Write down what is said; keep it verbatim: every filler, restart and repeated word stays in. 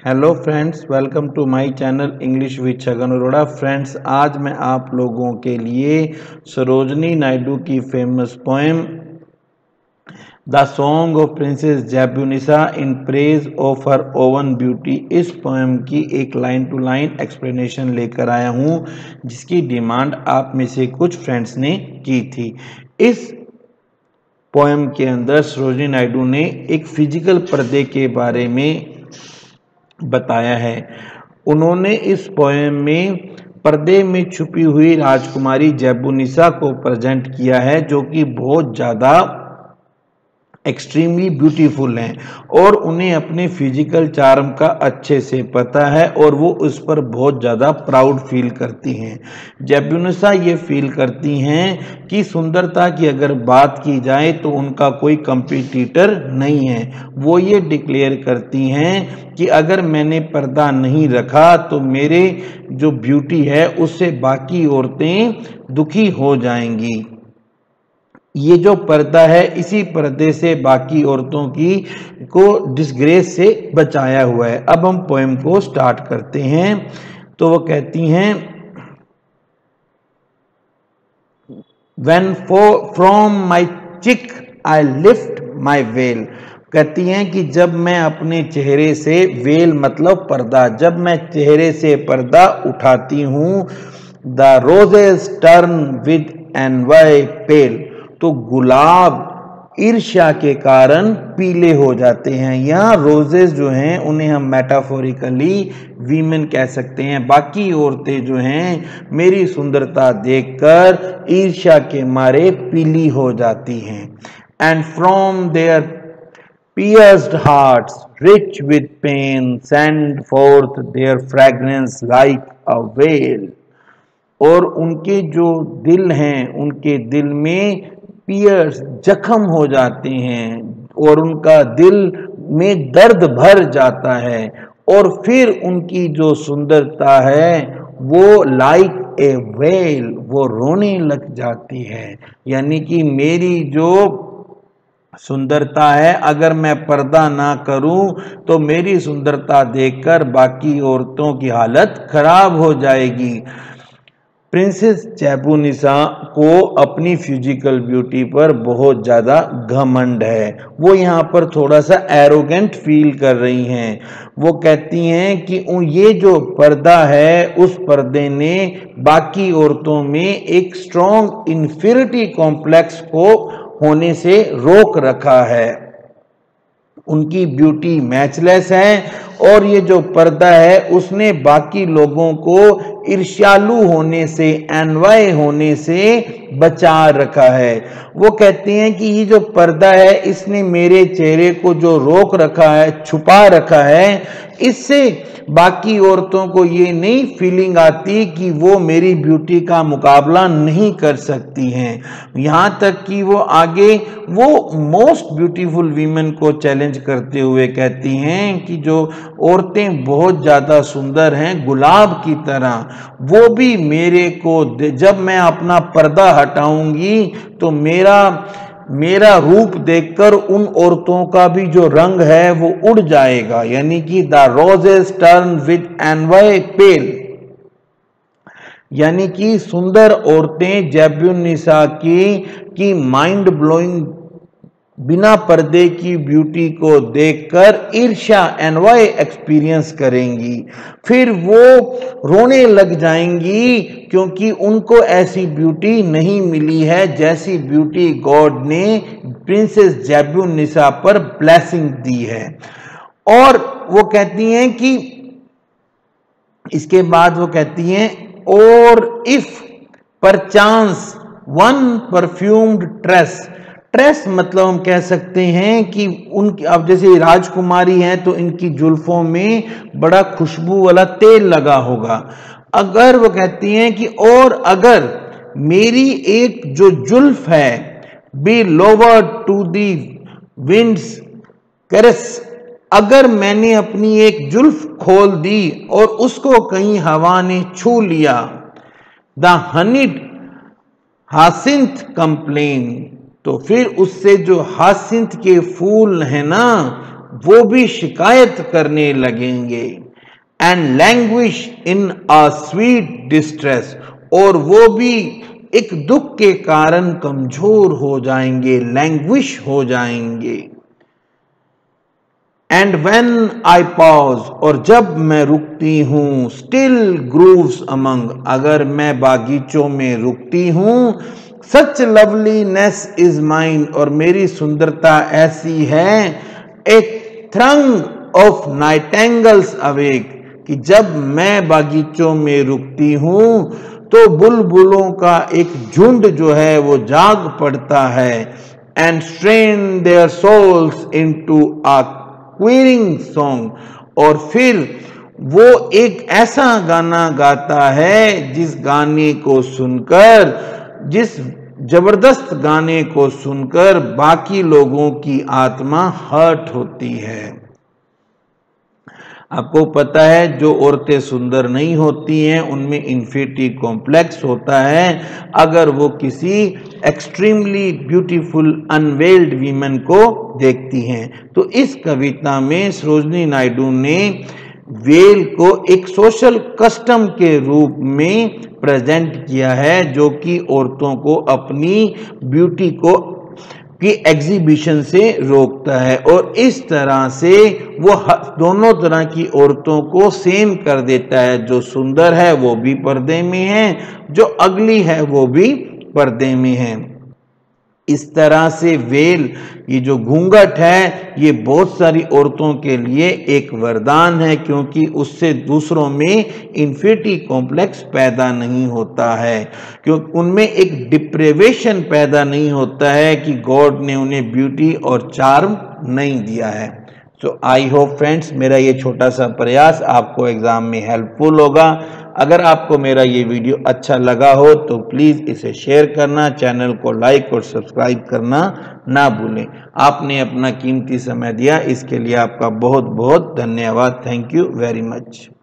Hello friends, welcome to my channel English with Chhagan Arora. Friends, आज मैं आप लोगों के लिए सरोजनी नायडू की famous poem the song of princess Zebunnisa in praise of her own beauty, इस पोएम की एक लाइन टू लाइन एक्सप्लेनेशन लेकर आया हूँ, जिसकी डिमांड आप में से कुछ फ्रेंड्स ने की थी। इस पोएम के अंदर सरोजनी नायडू ने एक फिजिकल पर्दे के बारे में बताया है। उन्होंने इस पोएम में पर्दे में छुपी हुई राजकुमारी जैबुनिसा को प्रेजेंट किया है, जो कि बहुत ज़्यादा एक्सट्रीमली ब्यूटीफुल हैं और उन्हें अपने फिजिकल चार्म का अच्छे से पता है और वो उस पर बहुत ज़्यादा प्राउड फील करती हैं। जैबुनिसा ये फील करती हैं कि सुंदरता की अगर बात की जाए तो उनका कोई कंपटीटर नहीं है। वो ये डिक्लेयर करती हैं कि अगर मैंने पर्दा नहीं रखा तो मेरे जो ब्यूटी है उससे बाकी औरतें दुखी हो जाएंगी। ये जो पर्दा है, इसी पर्दे से बाकी औरतों की को डिसग्रेस से बचाया हुआ है। अब हम पोएम को स्टार्ट करते हैं। तो वो कहती हैं, When from my cheek I lift my veil, कहती हैं कि जब मैं अपने चेहरे से, वेल मतलब पर्दा, जब मैं चेहरे से पर्दा उठाती हूँ, the roses turn with envy pale, तो गुलाब ईर्ष्या के कारण पीले हो जाते हैं। यहाँ रोजेस जो हैं उन्हें हम मेटाफोरिकली वीमेन कह सकते हैं। बाकी औरतें जो हैं मेरी सुंदरता देखकर ईर्ष्या के मारे पीली हो जाती हैं। And from there pierced hearts rich with pain send forth their fragrance like a veil, और उनके जो दिल हैं, उनके दिल में पियर्स जख्म हो जाते हैं और उनका दिल में दर्द भर जाता है और फिर उनकी जो सुंदरता है वो लाइक ए वेल, वो रोने लग जाती है। यानी कि मेरी जो सुंदरता है, अगर मैं पर्दा ना करूं तो मेरी सुंदरता देखकर बाकी औरतों की हालत खराब हो जाएगी। प्रिंसेस जैबुनिसा को अपनी फिजिकल ब्यूटी पर बहुत ज़्यादा घमंड है। वो यहाँ पर थोड़ा सा एरोगेंट फील कर रही हैं। वो कहती हैं कि ये जो पर्दा है, उस पर्दे ने बाकी औरतों में एक स्ट्रॉन्ग इन्फीरियरिटी कॉम्प्लेक्स को होने से रोक रखा है। उनकी ब्यूटी मैचलेस है और ये जो पर्दा है उसने बाकी लोगों को ईर्ष्यालु होने से, एनवाय होने से बचा रखा है। वो कहते हैं कि ये जो पर्दा है इसने मेरे चेहरे को जो रोक रखा है, छुपा रखा है, इससे बाकी औरतों को ये नहीं फीलिंग आती कि वो मेरी ब्यूटी का मुकाबला नहीं कर सकती हैं। यहाँ तक कि वो आगे वो मोस्ट ब्यूटीफुल वीमेन को चैलेंज करते हुए कहती हैं कि जो औरतें बहुत ज़्यादा सुंदर हैं गुलाब की तरह, वो भी मेरे को, जब मैं अपना पर्दा हटाऊंगी तो मेरा मेरा रूप देखकर उन औरतों का भी जो रंग है वो उड़ जाएगा। यानी कि the roses turn with envy pale, यानी कि सुंदर औरतें जैबुनिसा की की माइंड ब्लोइंग बिना पर्दे की ब्यूटी को देखकर ईर्ष्या, एनवाई एक्सपीरियंस करेंगी। फिर वो रोने लग जाएंगी क्योंकि उनको ऐसी ब्यूटी नहीं मिली है जैसी ब्यूटी गॉड ने प्रिंसेस जैबुनिसा पर ब्लेसिंग दी है। और वो कहती हैं कि इसके बाद वो कहती हैं, और if perchance one perfumed tress, tress मतलब हम कह सकते हैं कि उनकी, अब जैसे राजकुमारी हैं तो इनकी जुल्फों में बड़ा खुशबू वाला तेल लगा होगा। अगर वो कहती हैं कि और अगर मेरी एक जो जुल्फ है be lower to the winds caress, अगर मैंने अपनी एक जुल्फ खोल दी और उसको कहीं हवा ने छू लिया, द हनीड हासिंथ कंप्लेन, तो फिर उससे जो हासिंथ के फूल है ना वो भी शिकायत करने लगेंगे। And languish in a sweet distress, और वो भी एक दुख के कारण कमजोर हो जाएंगे, लैंग्विश हो जाएंगे। एंड वेन आई पॉज, और जब मैं रुकती हूं, स्टिल ग्रूव्स अमंग, अगर मैं बागीचों में रुकती हूं, सच लवलीनेस इज माइन, और मेरी सुंदरता ऐसी है, एक थ्रंग ऑफ नाइटेंगल्स अवेक, कि जब मैं बागीचों में रुकती हूं तो बुलबुलों का एक झुंड जो है वो जाग पड़ता है। And strain their souls into a quivering song, और फिर वो एक ऐसा गाना गाता है जिस गाने को सुनकर, जिस जबरदस्त गाने को सुनकर बाकी लोगों की आत्मा हर्ट होती है। आपको पता है जो औरतें सुंदर नहीं होती हैं उनमें इन्फिनिटी कॉम्प्लेक्स होता है। अगर वो किसी एक्सट्रीमली ब्यूटीफुल अनवेल्ड वीमेन को देखती हैं, तो इस कविता में सरोजिनी नायडू ने वेल को एक सोशल कस्टम के रूप में प्रेजेंट किया है, जो कि औरतों को अपनी ब्यूटी को की एग्जीबिशन से रोकता है, और इस तरह से वो दोनों तरह की औरतों को सेम कर देता है। जो सुंदर है वो भी पर्दे में है, जो अगली है वो भी पर्दे में है। इस तरह से वेल, ये जो घूंघट है, ये बहुत सारी औरतों के लिए एक वरदान है, क्योंकि उससे दूसरों में इन्फिनिटी कॉम्प्लेक्स पैदा नहीं होता है, क्योंकि उनमें एक डिप्रेवेशन पैदा नहीं होता है कि गॉड ने उन्हें ब्यूटी और चार्म नहीं दिया है। सो आई होप फ्रेंड्स, मेरा ये छोटा सा प्रयास आपको एग्जाम में हेल्पफुल होगा। अगर आपको मेरा ये वीडियो अच्छा लगा हो तो प्लीज़ इसे शेयर करना, चैनल को लाइक और सब्सक्राइब करना ना भूलें। आपने अपना कीमती समय दिया, इसके लिए आपका बहुत बहुत धन्यवाद। Thank you very much.